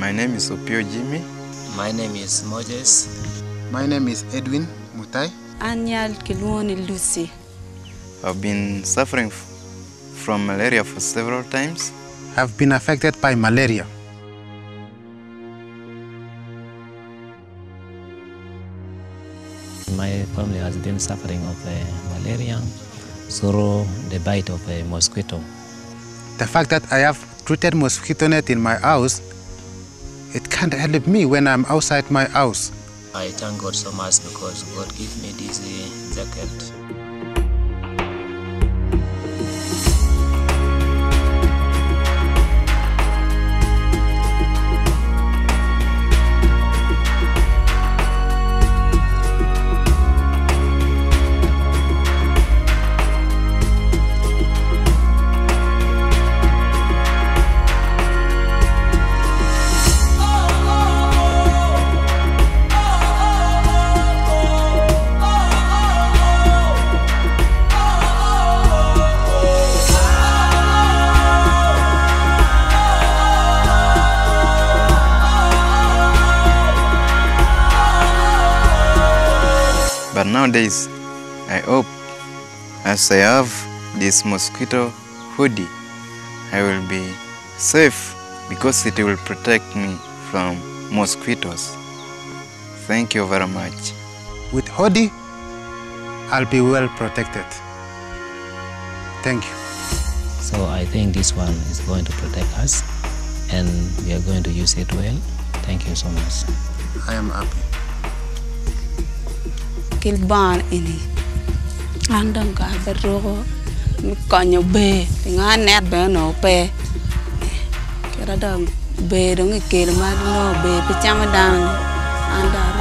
My name is Opio Jimmy. My name is Moses. My name is Edwin Mutai. Anyal Kilwoni Lucy. I've been suffering from malaria for several times. I've been affected by malaria. My family has been suffering of malaria through the bite of a mosquito. The fact that I have treated mosquito net in my house, it can't help me when I'm outside my house. I thank God so much because God gave me this jacket. But nowadays, I hope as I have this mosquito hoodie, I will be safe because it will protect me from mosquitoes. Thank you very much. With hoodie, I'll be well protected. Thank you. So I think this one is going to protect us and we are going to use it well. Thank you so much. I am happy. Kilban ini andang ka berro kanyo be nga net be no pe kera dang be dong ke ma no be pe chama dang anda